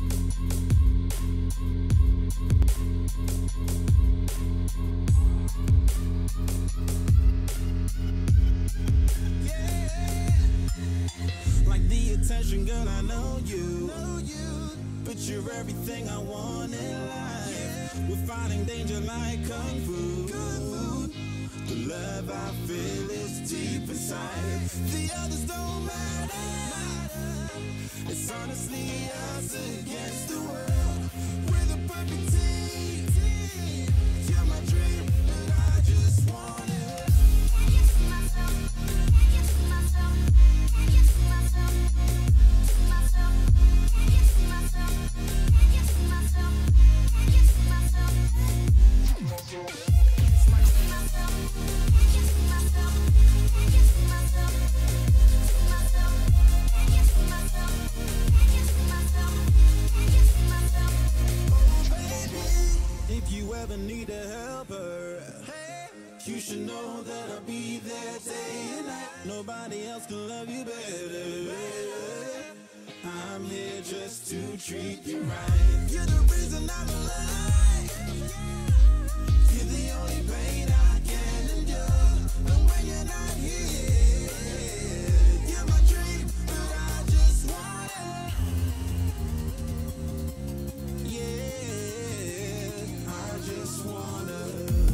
Like the attention, girl, I know you. But you're everything I want in life. We're fighting danger like kung fu. The love I feel is deep inside. The others don't matter. It's honestly us against the world. We're the perfect team. You're my dream, and I just want it. Can't get to myself. Can't get to myself. Can't get to myself. To myself. Can't get to myself. Can't get to myself. Can't get to myself. To myself. If you ever need a helper, you should know that I'll be there day and night. Nobody else can love you better. I'm here just to treat you right. You're the reason I'm alive. You're the only pain I can endure. But when you're not here, you're my dream, but I just want it. Yeah, I just wanna.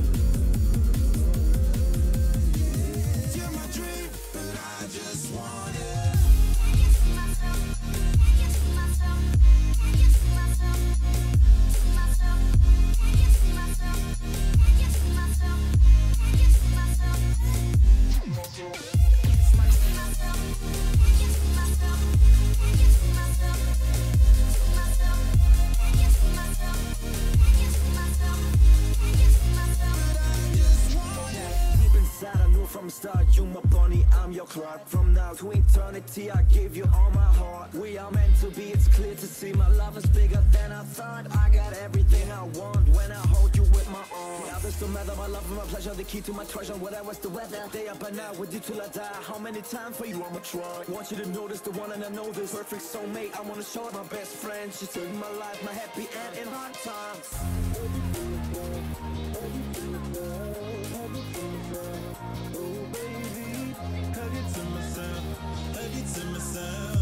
You're my dream, but I just want it. Can't get to myself. Can't get to myself. Can't get to myself. To myself. Can't get to myself. Can't get to myself. Can't get to myself. To myself. Can't get to myself. Can't get to myself. Can't get to myself. To myself. Can't get to myself. Can't get to myself. Can't get to myself. But I just want it. Deep inside, I knew from the start, you my bunny, I'm your Clark. From now to eternity, I give you all my heart. We are meant to be, it's clear to see. My love is bigger than I thought. I got everything I want when I hold you with my arms. Now this don't matter, my love and my pleasure, the key to my treasure. Whatever's the weather, day up and night with you till I die. How many times for you I'ma try? Want you to notice the one and I know this perfect soulmate. I wanna show it my best friend. She's saving my life, my happy end in hard times. Oh baby, hug it to myself, hug it to myself.